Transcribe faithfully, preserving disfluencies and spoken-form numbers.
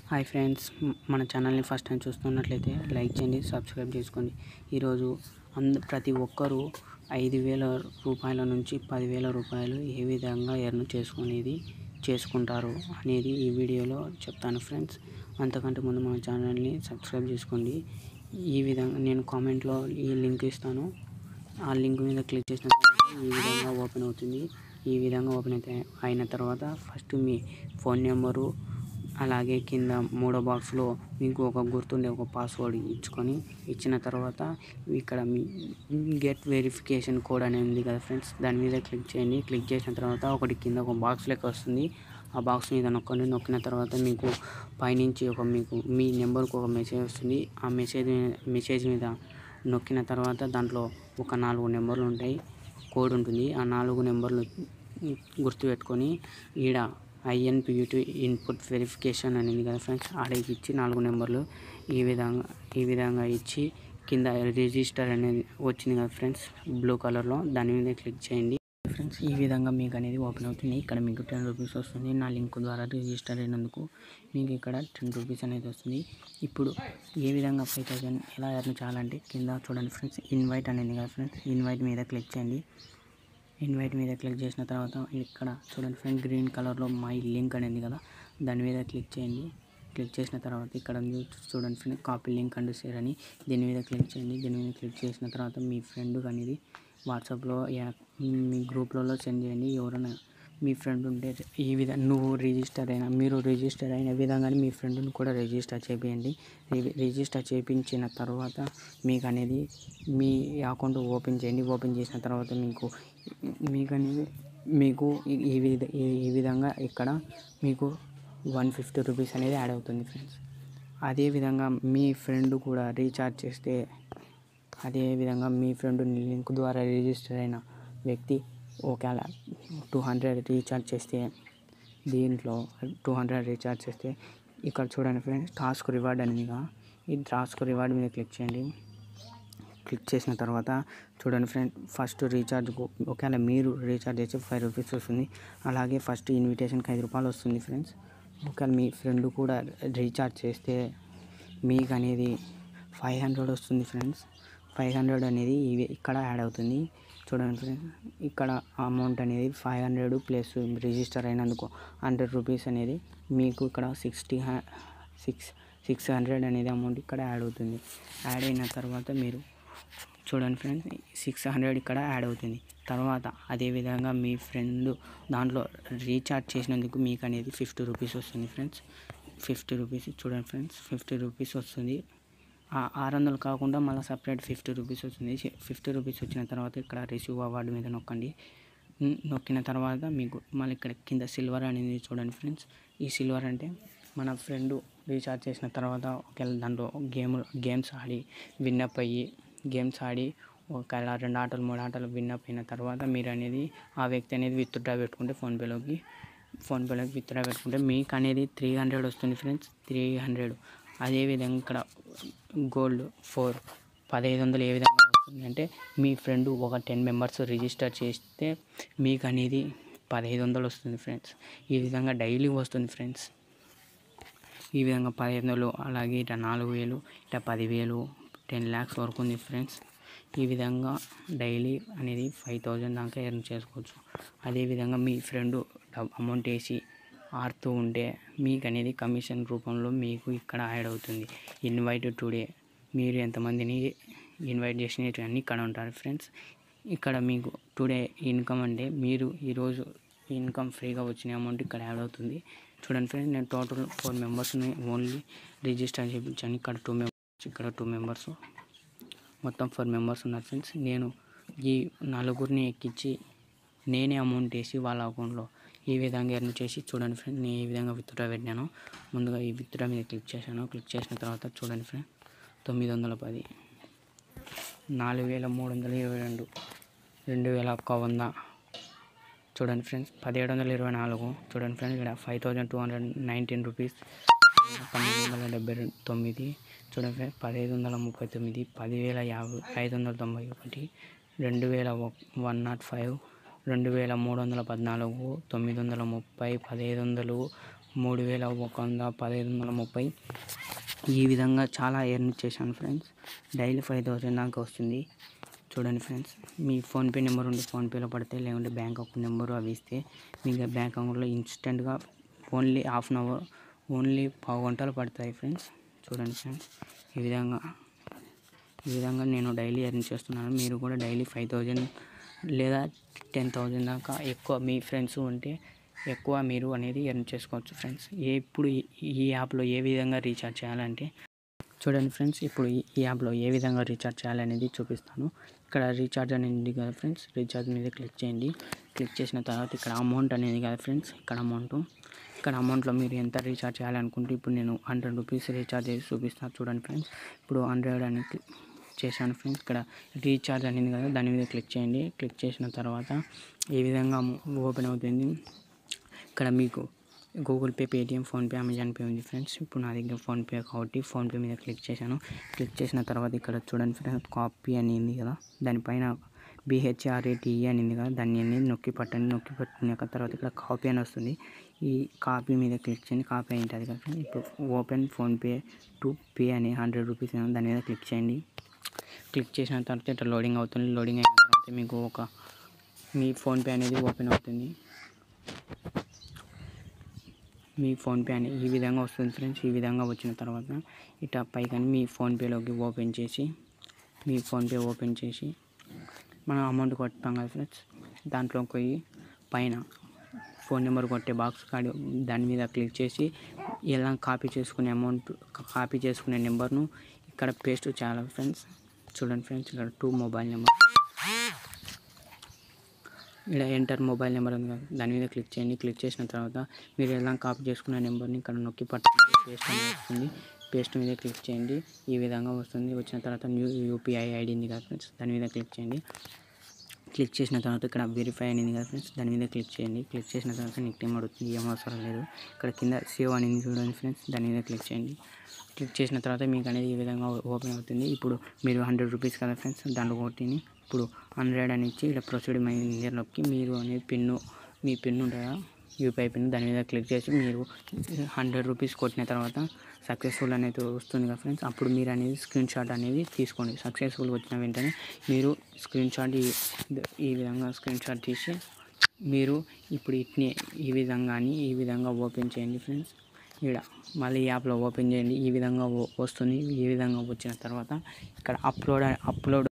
Hi friends, మన ఛానల్ని first time చూస్తున్నట్లయితే లైక్ చేయండి, సబ్స్క్రైబ్ చేసుకోండి. ఈరోజు అంద ప్రతి ఒక్కరూ ఐదు వేల రూపాయల నుంచి పదివేల రూపాయలు ఏ విధంగా ఎర్న్ చేసుకునేది చేసుకుంటారు అనేది ఈ వీడియోలో చెప్తాను ఫ్రెండ్స్. అంతకంటే ముందు మన ఛానల్ని సబ్స్క్రైబ్ చేసుకోండి. ఈ విధంగా నేను కామెంట్లో ఈ లింక్ ఇస్తాను. ఆ లింక్ మీద క్లిక్ చేసిన తర్వాత ఈ విధంగా ఓపెన్ అవుతుంది. ఈ విధంగా ఓపెన్ అయితే అయిన తర్వాత ఫస్ట్ మీ ఫోన్ నెంబరు, అలాగే కింద మూడో బాక్స్లో మీకు ఒక గుర్తుండే ఒక పాస్వర్డ్ ఇచ్చుకొని ఇచ్చిన తర్వాత ఇక్కడ మీ గెట్ వెరిఫికేషన్ కోడ్ అనేది ఉంది కదా ఫ్రెండ్స్, దాని మీద క్లిక్ చేయండి. క్లిక్ చేసిన తర్వాత ఒకటి కింద ఒక బాక్స్ లెక్క వస్తుంది. ఆ బాక్స్ మీద నొక్కండి. నొక్కిన తర్వాత మీకు పైనుంచి ఒక మీకు మీ నెంబర్కి ఒక మెసేజ్ వస్తుంది. ఆ మెసేజ్ మెసేజ్ మీద నొక్కిన తర్వాత దాంట్లో ఒక నాలుగు నెంబర్లు ఉంటాయి, కోడ్ ఉంటుంది. ఆ నాలుగు నెంబర్లు గుర్తుపెట్టుకొని ఈడ ఐఎన్పియుటి ఇన్పుట్ వెరిఫికేషన్ అనేది కదా ఫ్రెండ్స్, ఆడకి ఇచ్చి నాలుగు నెంబర్లు ఈ విధంగా ఈ విధంగా ఇచ్చి కింద రిజిస్టర్ అనేది వచ్చింది కదా ఫ్రెండ్స్ బ్లూ కలర్లో, దాని మీద క్లిక్ చేయండి ఫ్రెండ్స్. ఈ విధంగా మీకు అనేది ఓపెన్ అవుతుంది. ఇక్కడ మీకు టెన్ రూపీస్ వస్తుంది. నా లింక్ ద్వారా రిజిస్టర్ అయినందుకు మీకు ఇక్కడ టెన్ రూపీస్ అనేది వస్తుంది. ఇప్పుడు ఏ విధంగా ఫైవ్ థౌసండ్ ఎలా ఎర్న్ చేయాలంటే కింద చూడండి ఫ్రెండ్స్, ఇన్వైట్ అనేది కదా ఫ్రెండ్స్, ఇన్వైట్ మీద క్లిక్ చేయండి. ఇన్వైట్ మీద క్లిక్ చేసిన తర్వాత ఇక్కడ చూడండి ఫ్రెండ్ గ్రీన్ కలర్లో మై లింక్ అనేది కదా, దాని మీద క్లిక్ చేయండి. క్లిక్ చేసిన తర్వాత ఇక్కడ చూడండి friend copy link and share అని, దీని మీద క్లిక్ చేయండి. దీని మీద క్లిక్ చేసిన తర్వాత మీ ఫ్రెండ్ అనేది వాట్సాప్లో మీ గ్రూప్లలో సెండ్ చేయండి. ఎవరైనా మీ ఫ్రెండ్ ఉంటే ఈ విధంగా నువ్వు రిజిస్టర్ అయినా మీరు రిజిస్టర్ అయిన విధంగానే మీ ఫ్రెండ్ని కూడా రిజిస్టర్ చేయండి. రిజిస్టర్ చేయించిన తర్వాత మీకు అనేది మీ అకౌంట్ ఓపెన్ చేయండి. ఓపెన్ చేసిన తర్వాత మీకు మీకు అనేది మీకు ఈ విధ ఈ విధంగా ఇక్కడ మీకు వన్ ఫిఫ్టీ రూపీస్ అనేది యాడ్ అవుతుంది ఫ్రెండ్స్. అదేవిధంగా మీ ఫ్రెండ్ కూడా రీఛార్జ్ చేస్తే, అదేవిధంగా మీ ఫ్రెండ్ లింక్ ద్వారా రిజిస్టర్ అయిన వ్యక్తి ఒకవేళ టూ హండ్రెడ్ రీఛార్జ్ చేస్తే, దీంట్లో టూ హండ్రెడ్ రీఛార్జ్ చేస్తే ఇక్కడ చూడండి ఫ్రెండ్స్ టాస్క్ రివార్డ్ అనేదిగా, ఈ టాస్క్ రివార్డ్ మీద క్లిక్ చేయండి. క్లిక్ చేసిన తర్వాత చూడండి ఫ్రెండ్ ఫస్ట్ రీఛార్జ్ ఒకవేళ మీరు రీఛార్జ్ చేస్తే ఫైవ్ రూపీస్ వస్తుంది. అలాగే ఫస్ట్ ఇన్విటేషన్కి ఐదు రూపాయలు వస్తుంది ఫ్రెండ్స్. ఒకవేళ మీ ఫ్రెండ్ కూడా రీఛార్జ్ చేస్తే మీకు అనేది ఫైవ్ హండ్రెడ్ వస్తుంది ఫ్రెండ్స్. ఫైవ్ హండ్రెడ్ అనేది ఇవి ఇక్కడ యాడ్ అవుతుంది. చూడండి ఫ్రెండ్స్ ఇక్కడ అమౌంట్ అనేది ఫైవ్ హండ్రెడ్ ప్లస్ రిజిస్టర్ అయినందుకు హండ్రెడ్ రూపీస్ అనేది మీకు ఇక్కడ సిక్స్టీ సిక్స్ సిక్స్ హండ్రెడ్ అనేది అమౌంట్ ఇక్కడ యాడ్ అవుతుంది. యాడ్ అయిన తర్వాత మీరు చూడండి ఫ్రెండ్స్ సిక్స్ హండ్రెడ్ ఇక్కడ యాడ్ అవుతుంది. తర్వాత అదేవిధంగా మీ ఫ్రెండ్ దాంట్లో రీఛార్జ్ చేసినందుకు మీకు అనేది ఫిఫ్టీ రూపీస్ వస్తుంది ఫ్రెండ్స్. ఫిఫ్టీ రూపీస్ చూడండి ఫ్రెండ్స్ ఫిఫ్టీ రూపీస్ వస్తుంది. ఆరు వందలు కాకుండా మళ్ళీ సపరేట్ ఫిఫ్టీ రూపీస్ వస్తుంది. ఫిఫ్టీ రూపీస్ వచ్చిన తర్వాత ఇక్కడ రిసీవ్ అవార్డు మీద నొక్కండి. నొక్కిన తర్వాత మీకు మళ్ళీ ఇక్కడ కింద సిల్వర్ అనేది చూడండి ఫ్రెండ్స్. ఈ సిల్వర్ అంటే మన ఫ్రెండ్ రీఛార్జ్ చేసిన తర్వాత ఒకవేళ దాంట్లో గేమ్ గేమ్స్ ఆడి విన్నప్ అయ్యి గేమ్స్ ఆడి ఒకవేళ రెండు ఆటలు మూడు ఆటలు విన్నప్ అయిన తర్వాత మీరు అనేది ఆ వ్యక్తి అనేది విత్డ్రా పెట్టుకుంటే ఫోన్పేలోకి ఫోన్పేలోకి విత్డ్రా పెట్టుకుంటే మీకు అనేది త్రీ హండ్రెడ్ వస్తుంది ఫ్రెండ్స్. త్రీ హండ్రెడ్ అదేవిధంగా ఇక్కడ గోల్డ్ ఫోర్ పదహైదు వందలు ఏ విధంగా వస్తుంది అంటే మీ ఫ్రెండ్ ఒక టెన్ మెంబర్స్ రిజిస్టర్ చేస్తే మీకు అనేది పదహైదు వందలు వస్తుంది ఫ్రెండ్స్. ఈ విధంగా డైలీ వస్తుంది ఫ్రెండ్స్. ఈ విధంగా పదిహేను వందలు అలాగే ఇట్లా నాలుగు వేలు ఇట్లా పదివేలు టెన్ ల్యాక్స్ వరకు ఉంది ఫ్రెండ్స్. ఈ విధంగా డైలీ అనేది ఫైవ్ థౌజండ్ దాకా ఎర్న్ చేసుకోవచ్చు. అదేవిధంగా మీ ఫ్రెండ్ అమౌంట్ వేసి ఆడుతూ ఉంటే మీకు అనేది కమిషన్ రూపంలో మీకు ఇక్కడ యాడ్ అవుతుంది. ఇన్వైట్ టుడే మీరు ఎంతమందిని ఇన్వైట్ చేసినవన్నీ ఇక్కడ ఉంటారు ఫ్రెండ్స్. ఇక్కడ మీకు టుడే ఇన్కమ్ అంటే మీరు ఈరోజు ఇన్కమ్ ఫ్రీగా వచ్చిన అమౌంట్ ఇక్కడ యాడ్ అవుతుంది. చూడండి ఫ్రెండ్స్ నేను టోటల్ ఫోర్ మెంబర్స్ని ఓన్లీ రిజిస్టర్ చేయించాను. ఇక్కడ టూ మెంబర్స్ ఇక్కడ టూ మెంబర్స్ మొత్తం ఫోర్ మెంబర్స్ ఉన్నారు ఫ్రెండ్స్. నేను ఈ నలుగురిని ఎక్కించి నేనే అమౌంట్ వేసి వాళ్ళ అకౌంట్లో ఈ విధంగా ఎర్న్ చేసి చూడండి ఫ్రెండ్ నేను ఈ విధంగా విత్డ్రా పెట్టాను. ముందుగా ఈ విత్డ్రా మీద క్లిక్ చేశాను. క్లిక్ చేసిన తర్వాత చూడండి ఫ్రెండ్ తొమ్మిది వందల పది నాలుగు వేల మూడు వందల ఇరవై రెండు రెండు వేల ఒక్క వంద చూడండి ఫ్రెండ్స్ పదిహేడు వందల ఇరవై నాలుగు చూడండి ఫ్రెండ్స్ ఇక్కడ five thousand two hundred nineteen rupees పన్నెండు వందల డెబ్బై తొమ్మిది చూడండి ఫ్రెండ్స్ పదిహేదు వందల ముప్పై తొమ్మిది పదివేల యాభై ఐదు వందల తొంభై ఒకటి రెండు వేల వన్ నాట్ ఫైవ్ రెండు వేల మూడు వందల పద్నాలుగు తొమ్మిది వందల ముప్పై పదిహేదు వందలు మూడు వేల ఒక వంద పదిహేను వందల ముప్పై ఈ విధంగా చాలా ఎర్న్ చేశాను ఫ్రెండ్స్. డైలీ ఫైవ్ థౌసండ్ దాకా వస్తుంది. చూడండి ఫ్రెండ్స్, మీ ఫోన్పే నెంబర్ ఉంటే ఫోన్పేలో పడతాయి, లేకుంటే బ్యాంక్ అకౌంట్ నెంబరు అవి ఇస్తే మీకు బ్యాంక్ అకౌంట్లో ఇన్స్టెంట్గా only half an hour only పావు గంటలు పడతాయి ఫ్రెండ్స్. చూడండి ఫ్రెండ్స్, ఈ విధంగా ఈ విధంగా నేను డైలీ ఎర్న్ చేస్తున్నాను. మీరు కూడా డైలీ ఫైవ్ థౌజండ్ లేదా టెన్ థౌజండ్ దాకా ఎక్కువ మీ ఫ్రెండ్స్ ఉంటే ఎక్కువ మీరు అనేది ఎర్న్ చేసుకోవచ్చు ఫ్రెండ్స్. ఇప్పుడు ఈ యాప్లో ఏ విధంగా రీఛార్జ్ చేయాలంటే చూడండి ఫ్రెండ్స్, ఇప్పుడు ఈ యాప్లో ఏ విధంగా రీఛార్జ్ చేయాలనేది చూపిస్తాను. ఇక్కడ రీఛార్జ్ అనేది ఉంది కదా ఫ్రెండ్స్, రీఛార్జ్ మీద క్లిక్ చేయండి. క్లిక్ చేసిన తర్వాత ఇక్కడ అమౌంట్ అనేది కదా ఫ్రెండ్స్, ఇక్కడ అమౌంట్ ఇక్కడ అమౌంట్లో మీరు ఎంత రీఛార్జ్ చేయాలనుకుంటే ఇప్పుడు నేను హండ్రెడ్ రూపీస్ రీఛార్జ్ చేసి చూపిస్తాను. చూడండి ఫ్రెండ్స్, ఇప్పుడు హండ్రెడ్ అని చేశాను ఫ్రెండ్స్. ఇక్కడ రీఛార్జ్ అనేది కదా, దాని మీద క్లిక్ చేయండి. క్లిక్ చేసిన తర్వాత ఈ విధంగా ఓపెన్ అవుతుంది. ఇక్కడ మీకు Google Pay, Paytm, PhonePe, Amazon Pay ఉంది ఫ్రెండ్స్. ఇప్పుడు నా దగ్గర ఫోన్పే కాబట్టి ఫోన్పే మీద క్లిక్ చేశాను. క్లిక్ చేసిన తర్వాత ఇక్కడ చూడండి ఫ్రెండ్స్, కాపీ అని ఉంది కదా, దానిపైన బిహెచ్ఆర్ఏటిఈ అని ఉంది కదా, దాన్ని అనేది నొక్కి పట్టండి. నొక్కి పట్టుకున్నాక తర్వాత ఇక్కడ కాపీ అని వస్తుంది. ఈ కాపీ మీద క్లిక్ చేయండి. కాపీ అయింది కదా ఫ్రెండ్స్. ఇప్పుడు ఓపెన్ ఫోన్పే టు పే అని హండ్రెడ్ రూపీస్ దాని మీద క్లిక్ చేయండి. క్లిక్ చేసిన తర్వాత ఇట్లా లోడింగ్ అవుతుంది. లోడింగ్ అయిన తర్వాత మీకు ఒక మీ ఫోన్పే అనేది ఓపెన్ అవుతుంది. మీ ఫోన్పే అని ఈ విధంగా వస్తుంది ఫ్రెండ్స్. ఈ విధంగా వచ్చిన తర్వాత ఇట్లా పైకని మీ ఫోన్పేలోకి ఓపెన్ చేసి మీ ఫోన్పే ఓపెన్ చేసి మనం అమౌంట్ కొట్టాం కదా ఫ్రెండ్స్, దాంట్లోకి పోయి పైన ఫోన్ నెంబర్ కొట్టే బాక్స్ కాడి దాని మీద క్లిక్ చేసి ఎలా కాపీ చేసుకునే అమౌంట్ కాపీ చేసుకునే నెంబర్ను ఇక్కడ పేస్ట్ చేయాలి ఫ్రెండ్స్. చూడండి ఫ్రెండ్స్, ఇక్కడ టూ మొబైల్ నెంబర్ ఇక్కడ ఎంటర్ మొబైల్ నెంబర్ ఉంది కదా, దాని మీద క్లిక్ చేయండి. క్లిక్ చేసిన తర్వాత మీరు ఎలా కాపీ చేసుకున్న నెంబర్ని ఇక్కడ నొక్కి పట్టుకుంటే పేస్ట్ అనేది వస్తుంది. పేస్ట్ మీద క్లిక్ చేయండి. ఈ విధంగా వస్తుంది. వచ్చిన తర్వాత న్యూ యూపీఐ ఐడి ఉంది కదా ఫ్రెండ్స్, దాని మీద క్లిక్ చేయండి. క్లిక్ చేసిన తర్వాత ఇక్కడ వెరిఫై అనేది కదా ఫ్రెండ్స్, దాని మీద క్లిక్ చేయండి. క్లిక్ చేసిన తర్వాత నిక్ నేమ్ అడుగుతుంది, ఏం అవసరం లేదు. ఇక్కడ కింద సేవ్ అనేది చూడండి ఫ్రెండ్స్, దాని మీద క్లిక్ చేయండి. క్లిక్ చేసిన తర్వాత మీకు అనేది ఈ విధంగా ఓపెన్ అవుతుంది. ఇప్పుడు మీరు హండ్రెడ్ రూపీస్ కదా ఫ్రెండ్స్, దాంట్లో కొట్టిని ఇప్పుడు హండ్రెడ్ అని ఇచ్చి ఇలా ప్రొసీడ్ మై నొక్కి మీరు అనేది పిన్ను మీ పిన్ ఉంటుందా యూపీఐ పిన్, దాని మీద క్లిక్ చేసి మీరు హండ్రెడ్ రూపీస్ కొట్టిన తర్వాత సక్సెస్ఫుల్ అనేది వస్తుంది కదా ఫ్రెండ్స్. అప్పుడు మీరు అనేది స్క్రీన్ షాట్ అనేది తీసుకోండి. సక్సెస్ఫుల్ వచ్చిన వెంటనే మీరు స్క్రీన్ షాట్ ఈ విధంగా స్క్రీన్ షాట్ తీసి మీరు ఇప్పుడు ఇట్నే ఈ విధంగా ఈ విధంగా ఓపెన్ చేయండి ఫ్రెండ్స్. ఇక్కడ మళ్ళీ యాప్లో ఓపెన్ చేయండి. ఈ విధంగా వస్తుంది. ఈ విధంగా వచ్చిన తర్వాత ఇక్కడ అప్లోడ్ అప్లోడ్